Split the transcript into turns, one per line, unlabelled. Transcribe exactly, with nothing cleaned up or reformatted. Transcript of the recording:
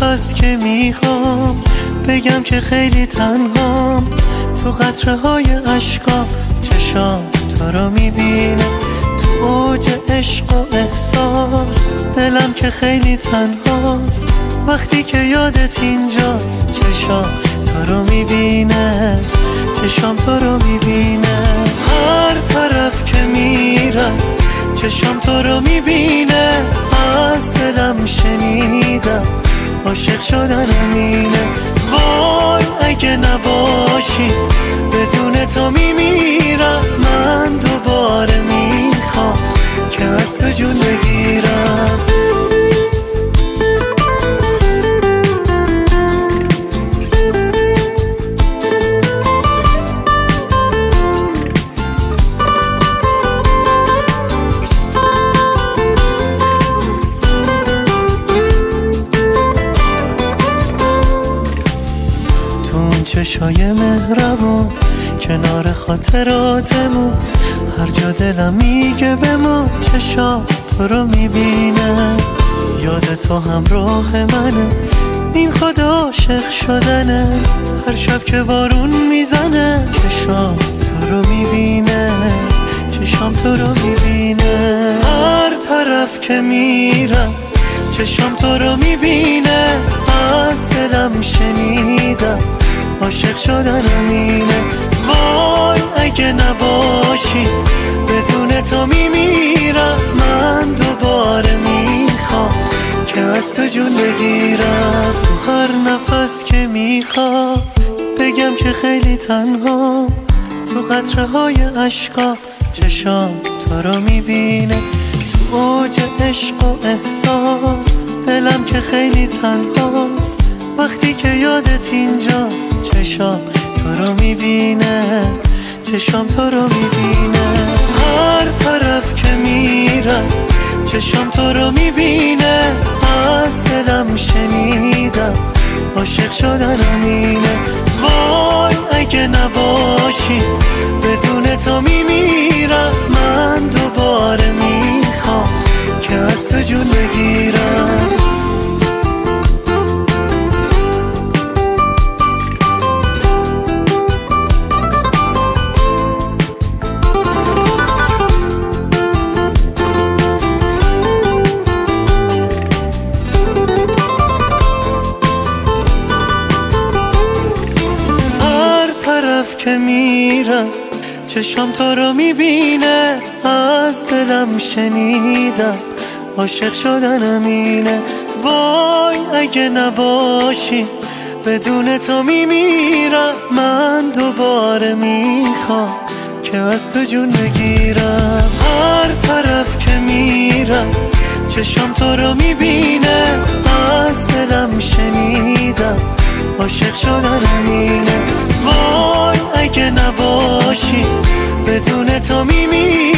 نفس که میخوام بگم که خیلی تنهام، تو قطره های عشقام چشام تو رو میبینه، تو اوج عشق و احساس دلم که خیلی تنهاست، وقتی که یادت اینجاست چشام تو رو میبینه، چشام تو رو میبینه. هر طرف که میرم چشام تو رو میبینه، از دلم شنیدم عاشق شدنم اینه. وای اگه نباشی بدون تو میمیرم، من دوباره میخوام که از تو جون بگیرم. چشای مهربون کنار خاطراتمون، هر جا دلم میگه بمون چشام تو رو میبینه، یاد تو همراه منه، این خود عاشق شدنه. هر شب که بارون میزنه چشام تو رو میبینه، چشام تو رو میبینه. هر طرف که میرم چشام تو رو میبینه، از دلم شنیدم عاشق شدنم اینه. وای اگه نباشی بدون تو میمیرم، من دوباره میخوام که از تو جون بگیرم. تو هر نفس که میخوام بگم که خیلی تنها، تو قطره های عشقا چشام تو رو میبینه، تو اوج عشق و احساس دلم که خیلی تنهاست، وقتی که یادت اینجاست چشام تو رو میبینه، چشام تو رو میبینه. هر طرف که میرم چشام تو رو میبینه، از دلم شنیدم عاشق شدنم اینه. وای اگه نباشی بدون تو میمیرم، من دوباره میخوام که از تو جون بگیرم. که میرم چشام تو رو میبینه، از دلم شنیدم عاشق شدنم اینه. وای اگه نباشی بدون تو میمیرم، من دوباره میخوام که از تو جون بگیرم. هر طرف که میرم چشام تو رو میبینه، از دلم شنیدم عاشق شدنم اینه. وای اگه نباشی بدون تو میمیرم،